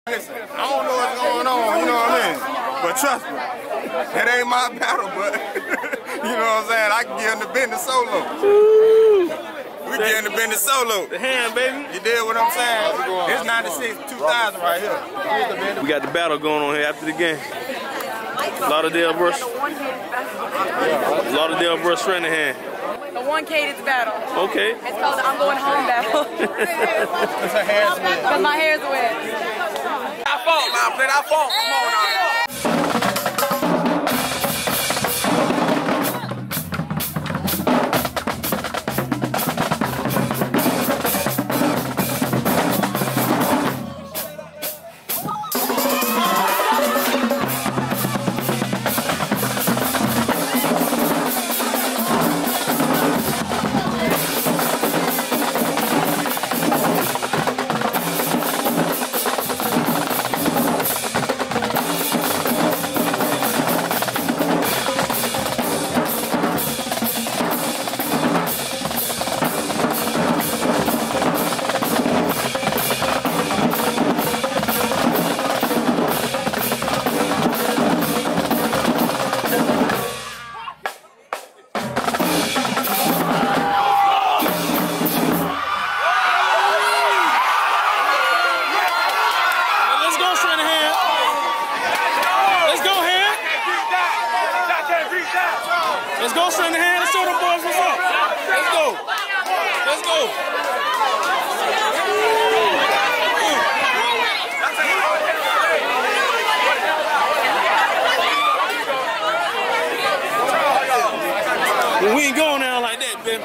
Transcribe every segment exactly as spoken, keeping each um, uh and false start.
Listen, I don't know what's going on, you know what I mean? But trust me, it ain't my battle, but you know what I'm saying? I can get in the business solo. Woo. We get in the business solo. The hand, baby. You did what I'm saying? It's ninety-six, two thousand right here. We got the battle going on here after the game. Lauderdale versus Lauderdale versus Stranahan. The one K is battle. Okay. It's called the I'm Going Home battle. Because her hair's wet. Because my hair's wet. I fought, man. Play that fault. Come on now. Let's go, Stranahan. Let's show them boys what's up. Let's go. Let's go. Well, we ain't going down like that, baby.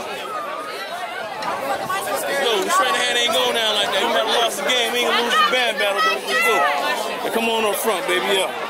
Let's go. Stranahan ain't going down like that. We might have lost the game. We ain't gonna lose the band battle, though. Let's go. Now, come on up front, baby. Yeah.